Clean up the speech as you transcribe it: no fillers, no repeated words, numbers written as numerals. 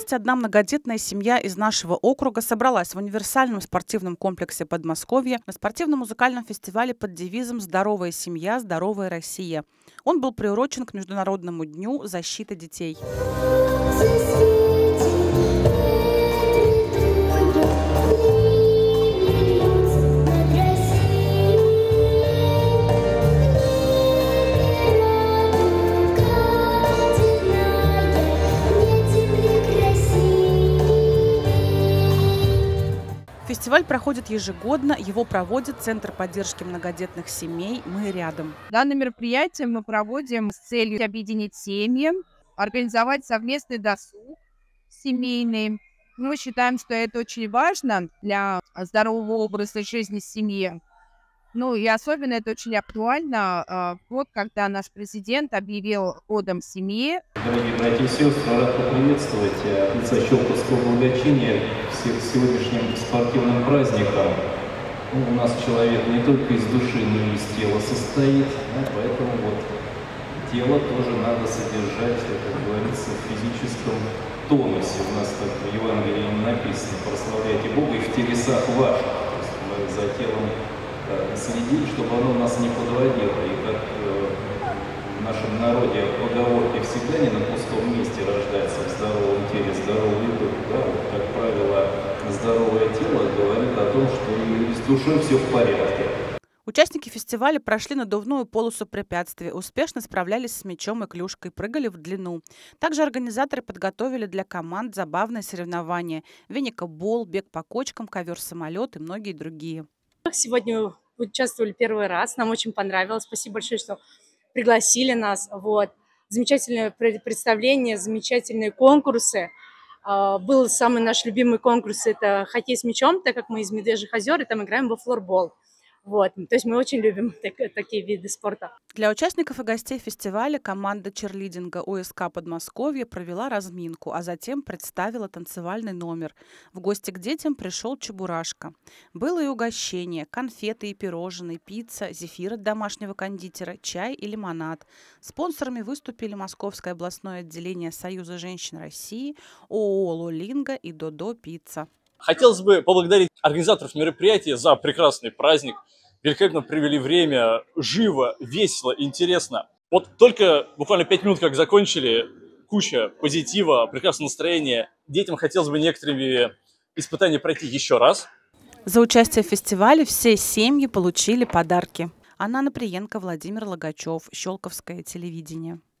21 многодетная семья из нашего округа собралась в универсальном спортивном комплексе Подмосковья на спортивно-музыкальном фестивале под девизом «Здоровая семья, здоровая Россия». Он был приурочен к Международному дню защиты детей. Фестиваль проходит ежегодно, его проводит Центр поддержки многодетных семей «Мы рядом». Данное мероприятие мы проводим с целью объединить семьи, организовать совместный досуг семейный. Мы считаем, что это очень важно для здорового образа жизни семьи. Ну и особенно это очень актуально, вот когда наш президент объявил годом семьи. Дорогие братья и сестры, рад поприветствовать от лица Щелковского благочиния всех с сегодняшним спортивным праздником. У нас человек не только из души, но и из тела состоит, поэтому вот тело тоже надо содержать, как говорится, в физическом тонусе. У нас так в Евангелии написано: прославляйте Бога и в телесах ваших. То есть мы за телом следить, чтобы оно нас не подводило. И как в нашем народе поговорки всегда не на пустом месте рождается: в здоровом теле здоровый дух. Да? Вот, как правило, здоровое тело говорит о том, что и с душой все в порядке. Участники фестиваля прошли надувную полосу препятствий, успешно справлялись с мячом и клюшкой, прыгали в длину. Также организаторы подготовили для команд забавные соревнования: веникобол, бег по кочкам, ковер-самолет и многие другие. Сегодня участвовали первый раз, нам очень понравилось. Спасибо большое, что пригласили нас. Вот. Замечательное представление, замечательные конкурсы. Был самый наш любимый конкурс – это хоккей с мячом, так как мы из Медвежьих озер, и там играем во флорбол. Вот. То есть мы очень любим такие виды спорта. Для участников и гостей фестиваля команда черлидинга УСК Подмосковья провела разминку, а затем представила танцевальный номер. В гости к детям пришел Чебурашка. Было и угощение: конфеты и пирожные, пицца, зефир от домашнего кондитера, чай и лимонад. Спонсорами выступили Московское областное отделение Союза женщин России, ООО «Лолинга» и «Додо Пицца». Хотелось бы поблагодарить организаторов мероприятия за прекрасный праздник. Великолепно провели время, живо, весело, интересно. Вот только буквально 5 минут, как закончили, куча позитива, прекрасное настроение. Детям хотелось бы некоторыми испытания пройти еще раз. За участие в фестивале все семьи получили подарки. Анна Наприенко, Владимир Логачев, Щелковское телевидение.